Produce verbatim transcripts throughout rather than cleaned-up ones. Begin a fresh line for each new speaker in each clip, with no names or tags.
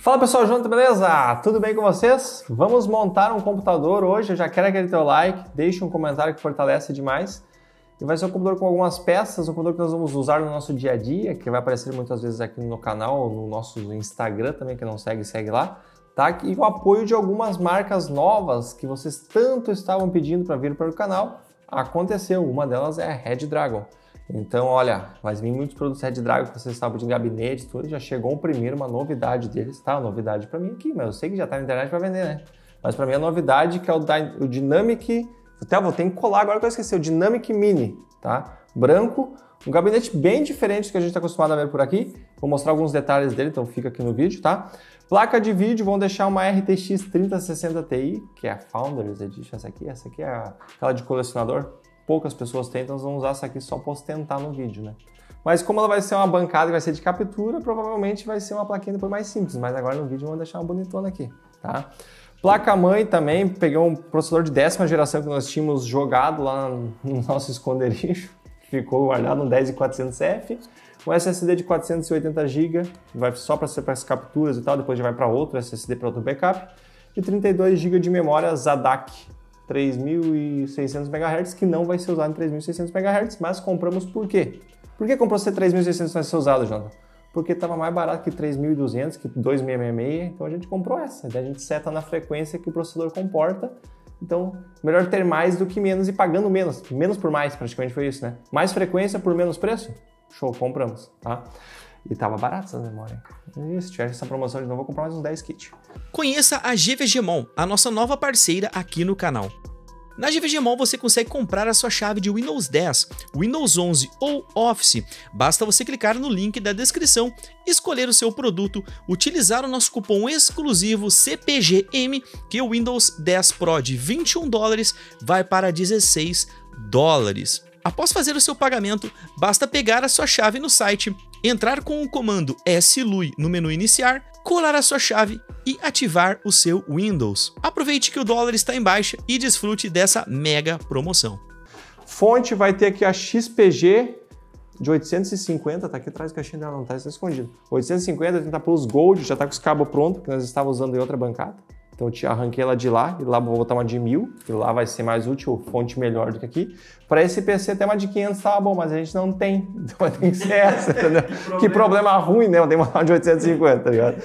Fala pessoal, junto, beleza? Tudo bem com vocês? Vamos montar um computador hoje, eu já quero aquele teu like, deixa um comentário que fortalece demais. E vai ser um computador com algumas peças, um computador que nós vamos usar no nosso dia a dia, que vai aparecer muitas vezes aqui no canal, no nosso Instagram também, que não segue, segue lá. Tá? E o apoio de algumas marcas novas que vocês tanto estavam pedindo para vir para o canal, aconteceu. Uma delas é a Red Dragon. Então, olha, vai vir muitos produtos Red Dragon que vocês estavam de gabinete, tudo, já chegou um primeiro, uma novidade deles, tá? Novidade para mim aqui, mas eu sei que já tá na internet para vender, né? Mas para mim a novidade que é o, o Dynamic, até vou ter que colar agora que eu esqueci, o Dynamic Mini, tá? Branco, um gabinete bem diferente do que a gente está acostumado a ver por aqui. Vou mostrar alguns detalhes dele, então fica aqui no vídeo, tá? Placa de vídeo, vão deixar uma R T X trinta sessenta Ti, que é a Founders Edition, essa aqui, essa aqui é aquela de colecionador. Poucas pessoas têm, então nós vamos usar essa aqui só para ostentar no vídeo, né? Mas como ela vai ser uma bancada e vai ser de captura, provavelmente vai ser uma plaquinha depois mais simples, mas agora no vídeo vamos deixar uma bonitona aqui, tá? Placa-mãe também, peguei um processador de décima geração que nós tínhamos jogado lá no nosso esconderijo, ficou guardado no dez mil e quatrocentos F, um S S D de quatrocentos e oitenta gigas, vai só para ser para as capturas e tal, depois já vai para outro S S D para outro backup, e trinta e dois gigas de memória ZADAC, três mil e seiscentos megahertz, que não vai ser usado em três mil e seiscentos megahertz, mas compramos por quê? Por que comprou ser três mil e seiscentos vai ser usado, Jonathan? Porque estava mais barato que três mil e duzentos, que dois mil e sessenta e seis, então a gente comprou essa. Daí a gente seta na frequência que o processador comporta, então melhor ter mais do que menos e pagando menos, menos por mais, praticamente foi isso, né? Mais frequência por menos preço? Show, compramos, tá? E tava barato essa memória. E se tiver essa promoção de novo, vou comprar mais uns dez kits.
Conheça a GVGmon, a nossa nova parceira aqui no canal. Na GVGmon você consegue comprar a sua chave de Windows dez, Windows onze ou Office. Basta você clicar no link da descrição, escolher o seu produto, utilizar o nosso cupom exclusivo C P G M, que o Windows dez Pro de vinte e um dólares vai para dezesseis dólares. Após fazer o seu pagamento, basta pegar a sua chave no site, entrar com o comando S L U I no menu iniciar, colar a sua chave e ativar o seu Windows. Aproveite que o dólar está em baixa e desfrute dessa mega promoção.
Fonte vai ter aqui a X P G de oitocentos e cinquenta, tá aqui atrás do caixinha dela, não tá, está escondido. oitocentos e cinquenta, trinta Plus Gold, já tá com os cabos prontos, que nós estávamos usando em outra bancada. Então eu te arranquei ela de lá, e lá vou botar uma de mil, que lá vai ser mais útil, fonte melhor do que aqui. Para esse P C até uma de quinhentos tava bom, mas a gente não tem, então tem que ser essa, entendeu? que, problema. que problema ruim, né? Eu tenho uma de oitocentos e cinquenta, tá ligado?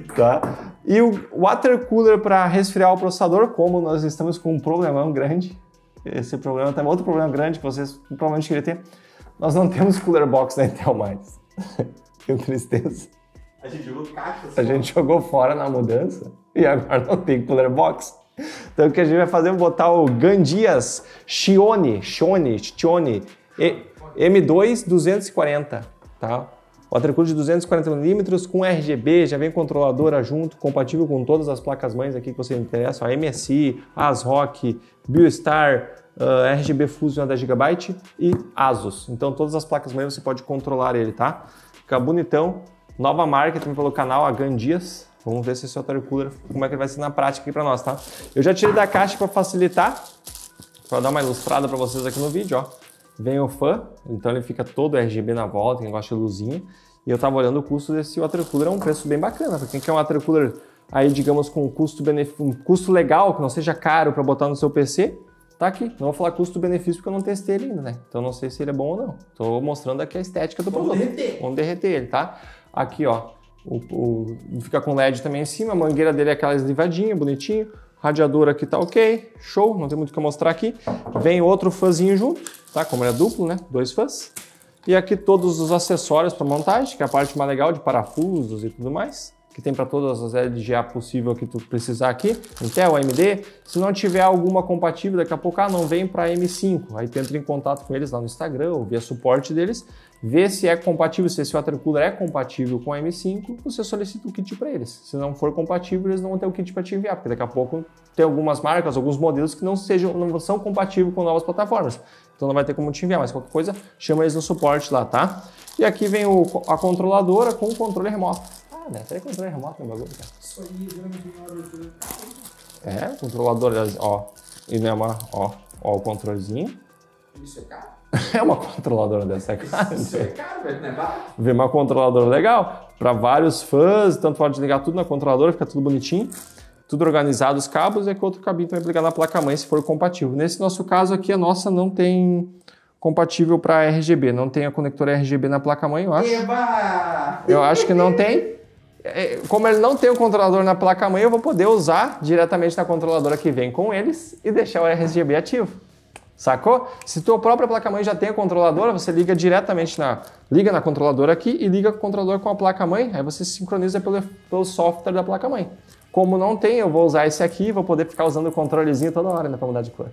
Tá? E o water cooler para resfriar o processador, como nós estamos com um problemão grande, esse problema também, outro problema grande que vocês provavelmente queriam ter, nós não temos cooler box na Intel mais. Que tristeza.
A gente jogou caixa.
A gente jogou fora na mudança e agora não tem cooler box. Então o que a gente vai fazer é botar o Gandias Xione, Xione, Xione M dois duzentos e quarenta, tá? Water cooler de duzentos e quarenta milímetros com R G B, já vem controladora junto, compatível com todas as placas-mães aqui que você interessa, a M S I, ASRock, BioStar, uh, R G B Fusion da Gigabyte e ASUS. Então todas as placas-mães você pode controlar ele, tá? Fica bonitão. Nova marca também pelo canal, a Gandias. Vamos ver se esse water cooler, como é que ele vai ser na prática aqui para nós, tá? Eu já tirei da caixa para facilitar, para dar uma ilustrada para vocês aqui no vídeo, ó. Vem o fã, então ele fica todo R G B na volta, quem gosta de luzinha. E eu tava olhando o custo desse water cooler, é um preço bem bacana. Para quem quer um water cooler aí, digamos, com um custo, um custo legal, que não seja caro para botar no seu P C, tá aqui. Não vou falar custo-benefício porque eu não testei ele ainda, né? Então não sei se ele é bom ou não. Tô mostrando aqui a estética do
Vamos
produto.
derreter.
Vamos derreter ele, tá? Aqui, ó, o, o, fica com L E D também em cima, a mangueira dele é aquela eslivadinha, bonitinho, radiador aqui tá ok, show, não tem muito o que mostrar aqui. Vem outro fãzinho junto, tá? Como ele é duplo, né? Dois fãs. E aqui todos os acessórios para montagem, que é a parte mais legal de parafusos e tudo mais, que tem para todas as L G A possível que tu precisar aqui, Intel, A M D. Se não tiver alguma compatível, daqui a pouco, ah, não vem para M cinco, aí tu entra em contato com eles lá no Instagram ou via suporte deles, vê se é compatível, se esse water cooler é compatível com a M cinco, você solicita o kit para eles. Se não for compatível, eles não vão ter o kit para te enviar, porque daqui a pouco tem algumas marcas, alguns modelos que não, sejam, não são compatíveis com novas plataformas. Então não vai ter como te enviar, mas qualquer coisa, chama eles no suporte lá, tá? E aqui vem o, a controladora com o controle remoto. Ah, né? Tem controle remoto no bagulho, cara.
Isso aí, geralmente
É, controlador, ó. E não é uma, ó, ó o controlezinho.
Isso é caro?
É uma controladora dessa, é cara.
Isso é caro, velho, não é barato?
Vem uma controladora legal. para vários fãs, tanto pode ligar tudo na controladora, fica tudo bonitinho, tudo organizado os cabos, e aqui outro cabinho também para ligar na placa-mãe se for compatível. Nesse nosso caso aqui, a nossa não tem compatível para R G B, não tem a conector R G B na placa-mãe, eu acho.
Eba!
Eu acho que não tem. Como ele não tem o controlador na placa-mãe, eu vou poder usar diretamente na controladora que vem com eles e deixar o R G B ativo. Sacou? Se tua própria placa-mãe já tem a controladora, você liga diretamente na... Liga na controladora aqui e liga o controlador com a placa-mãe, aí você se sincroniza pelo, pelo software da placa-mãe. Como não tem, eu vou usar esse aqui e vou poder ficar usando o controlezinho toda hora, né, pra mudar de cor.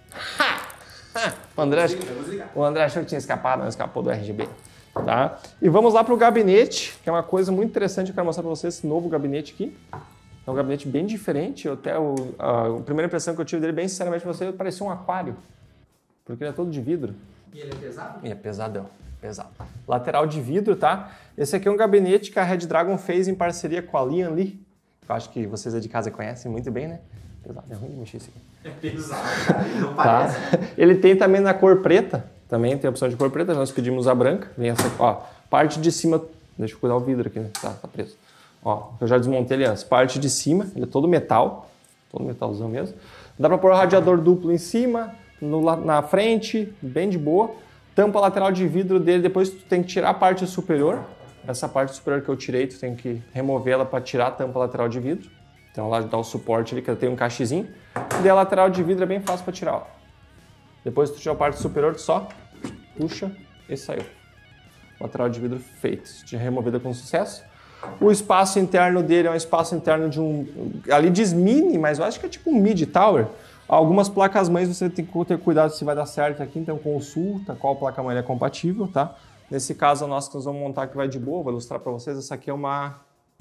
O André, o André achou que tinha escapado, não escapou do R G B. Tá? E vamos lá para o gabinete, que é uma coisa muito interessante, eu quero mostrar para vocês esse novo gabinete aqui. É um gabinete bem diferente, eu até o, a, a primeira impressão que eu tive dele, bem sinceramente para você, parecia um aquário, porque ele é todo de vidro.
E ele é pesado?
E é pesadão, pesado. Lateral de vidro, tá? Esse aqui é um gabinete que a Red Dragon fez em parceria com a Lian Li, que eu acho que vocês aí de casa conhecem muito bem, né? Pesado, é ruim de mexer isso aqui.
É pesado, cara, ele não
Tá?
parece.
Ele tem também na cor preta, também tem a opção de cor preta, nós pedimos a branca, vem essa, ó, parte de cima, deixa eu cuidar o vidro aqui, né? Tá, tá preso. Ó, eu já desmontei ele antes, parte de cima, ele é todo metal, todo metalzão mesmo. Dá pra pôr o radiador duplo em cima, no, na frente, bem de boa. Tampa lateral de vidro dele, depois tu tem que tirar a parte superior, essa parte superior que eu tirei, tu tem que remover ela para tirar a tampa lateral de vidro. Então lá dá o suporte ali, que tem um cachezinho. E a lateral de vidro é bem fácil para tirar, ó. Depois tu tira a parte superior, tu só puxa e saiu. Lateral de vidro feito, removida com sucesso. O espaço interno dele é um espaço interno de um... Ali diz mini, mas eu acho que é tipo um mid tower. Algumas placas-mães você tem que ter cuidado se vai dar certo aqui, então consulta qual placa-mãe é compatível, tá? Nesse caso, a nossa que nós vamos montar que vai de boa, vou ilustrar para vocês. Essa aqui é uma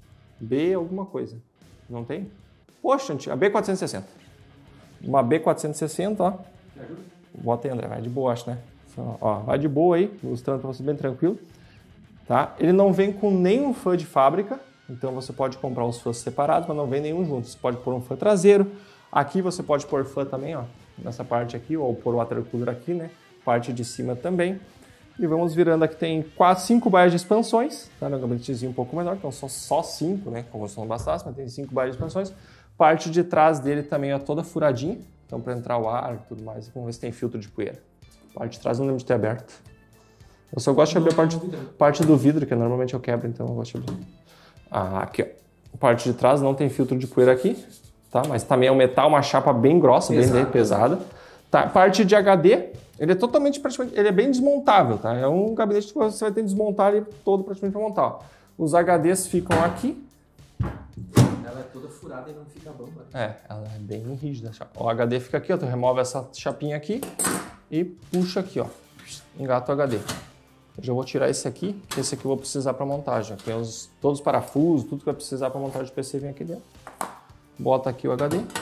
B alguma coisa. Não tem? Poxa, a B quatrocentos e sessenta. Uma B quatrocentos e sessenta, ó. Bota aí, André, vai de boa, acho, né? Ó, vai de boa aí, ilustrando para você bem tranquilo. Tá? Ele não vem com nenhum fã de fábrica, então você pode comprar os fãs separados, mas não vem nenhum junto. Você pode pôr um fã traseiro. Aqui você pode pôr fã também, ó, nessa parte aqui, ou pôr o water cooler aqui, né? Parte de cima também. E vamos virando aqui, tem quatro, cinco baias de expansões, tá? Um gabinetezinho um pouco menor, então são só cinco, né? Como se não bastasse, mas tem cinco baias de expansões. Parte de trás dele também é toda furadinha, então para entrar o ar e tudo mais. Vamos ver se tem filtro de poeira. Parte de trás não lembro de ter aberto. Eu só gosto de abrir a parte, parte do vidro, que normalmente eu quebro, então eu gosto de abrir. Ah, aqui, ó. Parte de trás não tem filtro de poeira aqui, tá? Mas também é um metal, uma chapa bem grossa, Exato. bem pesada. Tá? Parte de H D, ele é totalmente, praticamente, ele é bem desmontável, tá? É um gabinete que você vai ter que desmontar ele todo praticamente para montar. Ó. Os H Ds ficam aqui.
Ela é toda furada e não fica bamba.
É, ela é bem rígida. O H D fica aqui, ó. Tu remove essa chapinha aqui e puxa aqui, ó. Engata o H D. Eu já vou tirar esse aqui, que esse aqui eu vou precisar para montagem. Tem os, todos os parafusos, tudo que vai precisar para montagem do P C vem aqui dentro. Bota aqui o H D. Deixa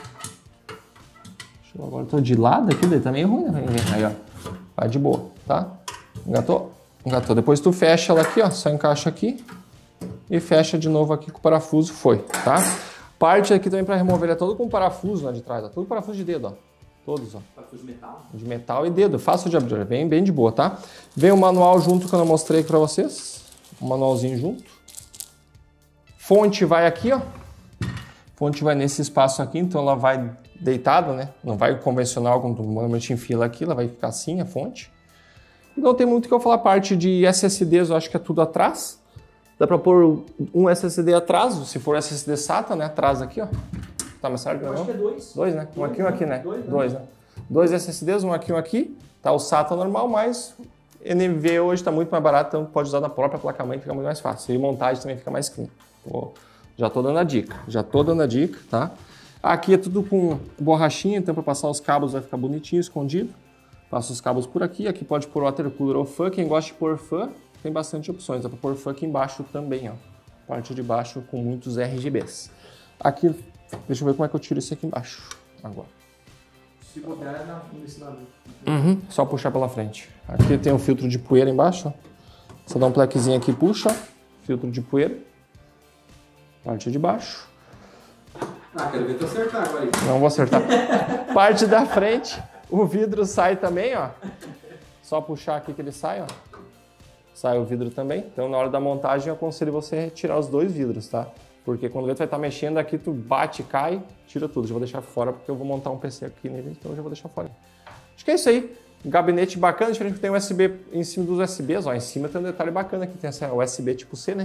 eu, agora eu tô de lado aqui, daí tá meio ruim, né? Aí, ó. Vai de boa, tá? Engatou? Engatou. Depois tu fecha ela aqui, ó. Só encaixa aqui. E fecha de novo aqui com o parafuso. Foi, tá? Parte aqui também para remover, ele é todo com parafuso lá de trás, ó. Todo parafuso de dedo, ó. Todos, ó.
Parafuso de metal?
De metal e dedo. Fácil de abrir. Bem, bem de boa, tá? Vem o manual junto que eu não mostrei aqui para vocês. Um manualzinho junto. Fonte vai aqui, ó. Fonte vai nesse espaço aqui, então ela vai deitada, né? Não vai convencional, como normalmente enfia ela aqui, ela vai ficar assim, a fonte. Não tem muito o que eu falar. Parte de S S Ds, eu acho que é tudo atrás. Dá para pôr um S S D atrás, se for S S D SATA, né? Atrás aqui, ó. Tá, mas certo?
Eu acho que é dois.
Dois, né? Um
Dois,
aqui e um aqui, né?
Dois, né?
Dois, né? Dois S S Ds, um aqui e um aqui. Tá o SATA normal, mas N V M e hoje tá muito mais barato, então pode usar na própria placa-mãe, fica muito mais fácil. E montagem também fica mais clean. Pô, já tô dando a dica. Já tô dando a dica, tá? Aqui é tudo com borrachinha, então para passar os cabos vai ficar bonitinho, escondido. Passa os cabos por aqui. Aqui pode pôr water cooler ou fã. Quem gosta de pôr fã, tem bastante opções. Dá para pôr fã aqui embaixo também, ó. Parte de baixo com muitos R G Bs. Aqui, deixa eu ver como é que eu tiro isso aqui embaixo. Agora.
Se botar é na, nesse lado.
Uhum, só puxar pela frente. Aqui tem um filtro de poeira embaixo, ó. Só dá um plequezinho aqui e puxa. Filtro de poeira. Parte de baixo.
Ah, quero ver tu acertar agora aí.
Não vou acertar. Parte da frente. O vidro sai também, ó. Só puxar aqui que ele sai, ó. sai o vidro também. Então, na hora da montagem, eu aconselho você retirar os dois vidros, tá? Porque quando o vento vai estar mexendo aqui, tu bate, cai, tira tudo. Já vou deixar fora porque eu vou montar um P C aqui nele, então eu já vou deixar fora. Acho que é isso aí. Gabinete bacana, diferente que tem U S B em cima dos U S Bs. Ó, em cima tem um detalhe bacana aqui, tem essa U S B tipo C, né?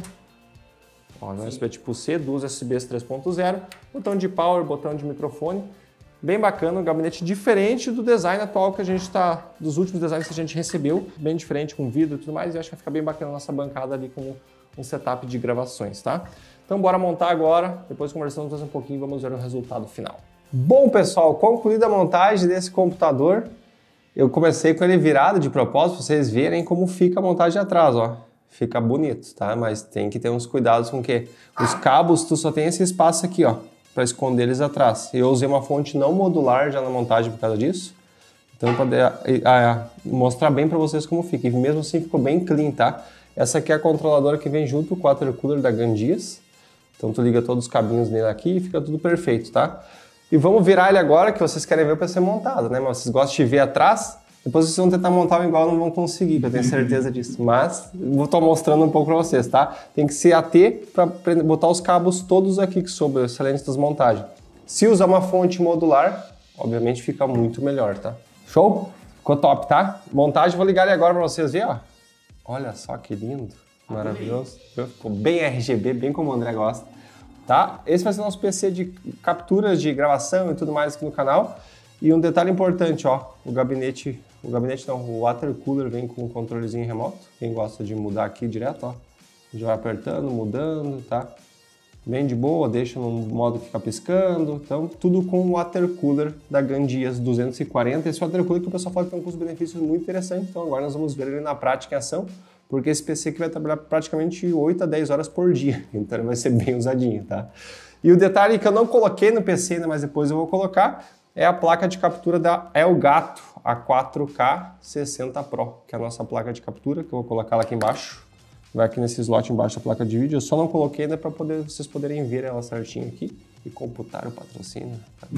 Ó, U S B tipo C, duas U S Bs três ponto zero, botão de power, botão de microfone. Bem bacana, um gabinete diferente do design atual que a gente está, dos últimos designs que a gente recebeu, bem diferente com vidro e tudo mais, e acho que vai ficar bem bacana a nossa bancada ali com um setup de gravações, tá? Então bora montar agora, depois conversamos mais um pouquinho e vamos ver o resultado final. Bom pessoal, concluída a montagem desse computador, eu comecei com ele virado de propósito, pra vocês verem como fica a montagem atrás, ó. Fica bonito, tá? Mas tem que ter uns cuidados com o quê? Os cabos, tu só tem esse espaço aqui, ó, para esconder eles atrás. Eu usei uma fonte não modular já na montagem por causa disso. Então, para ah, mostrar bem para vocês como fica. E mesmo assim ficou bem clean, tá? Essa aqui é a controladora que vem junto com o water cooler da Gandias. Então, tu liga todos os cabinhos nele aqui e fica tudo perfeito, tá? E vamos virar ele agora, que vocês querem ver o P C montado, né? Mas vocês gostam de ver atrás, depois vocês vão tentar montar igual, não vão conseguir, que eu tenho certeza disso. Mas vou estar mostrando um pouco para vocês, tá? Tem que se ater para botar os cabos todos aqui que sobram, excelentes das montagens. Se usar uma fonte modular, obviamente fica muito melhor, tá? Show? Ficou top, tá? Montagem, vou ligar ele agora para vocês verem, ó. Olha só que lindo, maravilhoso. Ficou bem R G B, bem como o André gosta. Tá? Esse vai ser o nosso P C de capturas de gravação e tudo mais aqui no canal. E um detalhe importante, ó, o gabinete, o gabinete não, o water cooler vem com um controlezinho remoto. Quem gosta de mudar aqui direto, ó, já vai apertando, mudando, tá? Bem de boa, deixa no modo que fica piscando. Então, tudo com o water cooler da Gandias duzentos e quarenta. Esse water cooler que o pessoal fala que tem um custo-benefício muito interessante. Então, agora nós vamos ver ele na prática em ação. Porque esse P C aqui vai trabalhar praticamente oito a dez horas por dia, então ele vai ser bem usadinho, tá? E o detalhe que eu não coloquei no P C ainda, mas depois eu vou colocar, é a placa de captura da Elgato, a quatro K sessenta Pro, que é a nossa placa de captura, que eu vou colocar lá aqui embaixo. Vai aqui nesse slot embaixo da placa de vídeo, eu só não coloquei ainda para poder, vocês poderem ver ela certinho aqui e computar o patrocínio.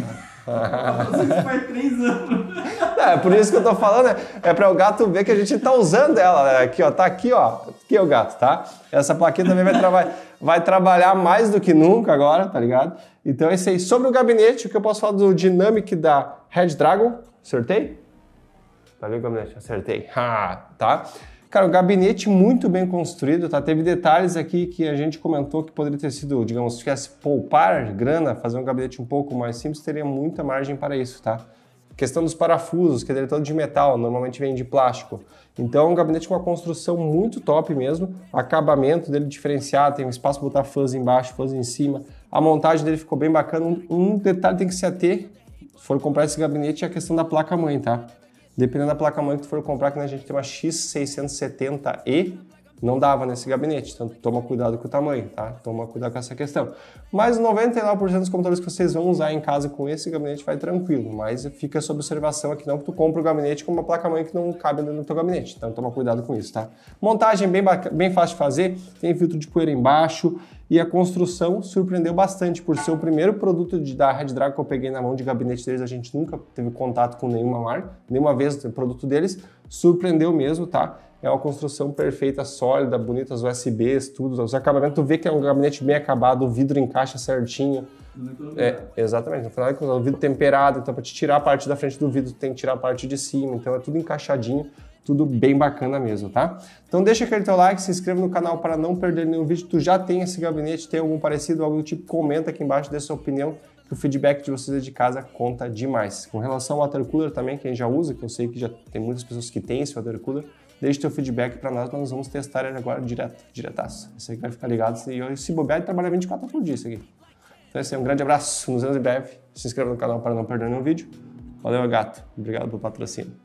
Você faz três anos.
É, por isso que eu tô falando, né? É para o gato ver que a gente tá usando ela, né? Aqui, ó, tá aqui, ó. Aqui é o gato, tá? Essa plaquinha também vai, traba vai trabalhar mais do que nunca agora, tá ligado? Então é isso aí. Sobre o gabinete, o que eu posso falar do Dynamic da Red Dragon? Acertei? Tá vendo o gabinete? Acertei. Ah, tá? Cara, o gabinete muito bem construído, tá? Teve detalhes aqui que a gente comentou que poderia ter sido, digamos, se tivesse poupar grana, fazer um gabinete um pouco mais simples, teria muita margem para isso, tá? Questão dos parafusos, que ele é todo de metal, normalmente vem de plástico. Então é um gabinete com uma construção muito top mesmo, o acabamento dele diferenciado, tem um espaço para botar fãs embaixo, fãs em cima. A montagem dele ficou bem bacana. Um detalhe tem que se ater, se for comprar esse gabinete, é a questão da placa-mãe, tá? Dependendo da placa-mãe que tu for comprar, que a gente tem uma X seiscentos e setenta E, não dava nesse gabinete, então toma cuidado com o tamanho, tá? Toma cuidado com essa questão. Mas noventa e nove por cento dos computadores que vocês vão usar em casa com esse gabinete vai tranquilo, mas fica sob observação aqui não que tu compra o gabinete com uma placa-mãe que não cabe no teu gabinete, então toma cuidado com isso, tá? Montagem bem, bem fácil de fazer, tem filtro de poeira embaixo e a construção surpreendeu bastante por ser o primeiro produto de, da Red Dragon que eu peguei na mão de gabinete deles, a gente nunca teve contato com nenhuma marca, nenhuma vez o produto deles, surpreendeu mesmo, tá? É uma construção perfeita, sólida, bonita, as U S Bs, tudo. Os acabamentos, tu vê que é um gabinete bem acabado, o vidro encaixa certinho. É, exatamente. No final, o vidro temperado, então para te tirar a parte da frente do vidro, tu tem que tirar a parte de cima. Então é tudo encaixadinho, tudo bem bacana mesmo, tá? Então deixa aquele teu like, se inscreva no canal para não perder nenhum vídeo. Tu já tem esse gabinete, tem algum parecido, algo do tipo, comenta aqui embaixo, dê sua opinião. Que o feedback de vocês de casa conta demais. Com relação ao water cooler também, quem já usa, que eu sei que já tem muitas pessoas que têm esse water cooler, deixe teu feedback para nós, nós vamos testar ele agora direto, diretaço. Esse aqui vai ficar ligado, e se bobear, ele trabalha vinte e quatro por dia isso aqui. Então é assim, um grande abraço, nos vemos em breve. Se inscreva no canal para não perder nenhum vídeo. Valeu, gato. Obrigado pelo patrocínio.